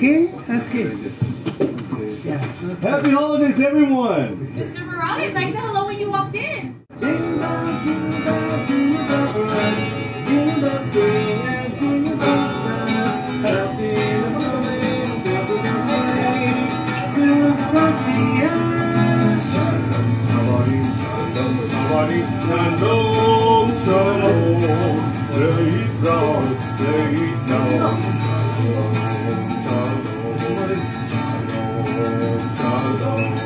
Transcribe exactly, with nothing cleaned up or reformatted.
Okay, okay. Yeah. Happy holidays, everyone! Mister Morales, I said hello when you walked in. Jingle bell, jingle bell, jingle bell rock. Jingle bell swing and jingle bell rock. Happy holidays, everybody. Good Christmas. Shalom, shalom, shalom. Praise God, praise God. Shalom, shalom, shalom, shalom.